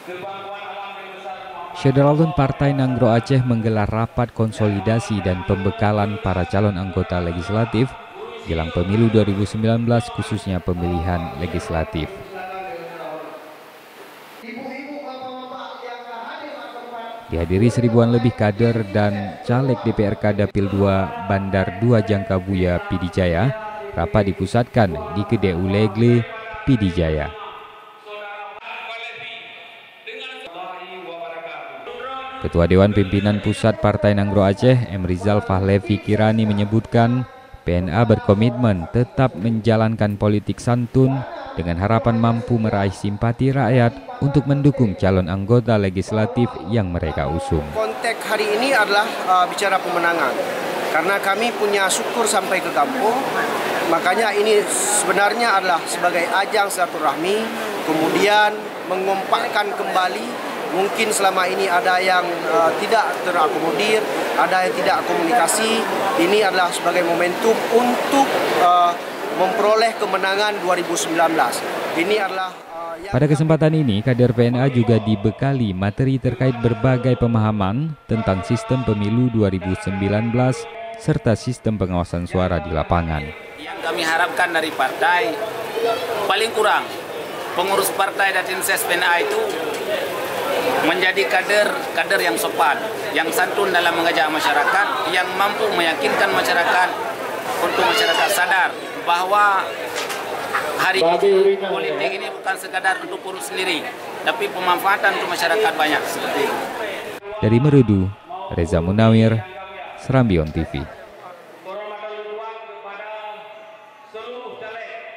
Syederalun Partai Nanggro Aceh menggelar rapat konsolidasi dan pembekalan para calon anggota legislatif jelang pemilu 2019 khususnya pemilihan legislatif. Dihadiri seribuan lebih kader dan caleg DPRK Dapil 2 Bandar 2 Jangkabuya Pidijaya, rapat dipusatkan di Kedeu Legle Pidijaya. Ketua Dewan Pimpinan Pusat Partai Nanggro Aceh, M. Rizal Fahlevi Kirani menyebutkan PNA berkomitmen tetap menjalankan politik santun dengan harapan mampu meraih simpati rakyat untuk mendukung calon anggota legislatif yang mereka usung. Konteks hari ini adalah bicara pemenangan, karena kami punya syukur sampai ke kampung, makanya ini sebenarnya adalah sebagai ajang silaturahmi, kemudian mengompakkan kembali. Mungkin selama ini ada yang tidak terakomodir, ada yang tidak komunikasi. Ini adalah sebagai momentum untuk memperoleh kemenangan 2019. Ini adalah pada kesempatan ini, kader PNA juga dibekali materi terkait berbagai pemahaman tentang sistem pemilu 2019 serta sistem pengawasan suara di lapangan. Yang kami harapkan dari partai, paling kurang pengurus partai dan inses PNA itu menjadi kader yang sopan, yang santun dalam mengajak masyarakat, yang mampu meyakinkan masyarakat untuk masyarakat sadar bahwa hari ini politik ini bukan sekadar untuk perut sendiri, tapi pemanfaatan untuk masyarakat banyak seperti itu. Dari Merudu, Reza Munawir, Serambi On TV.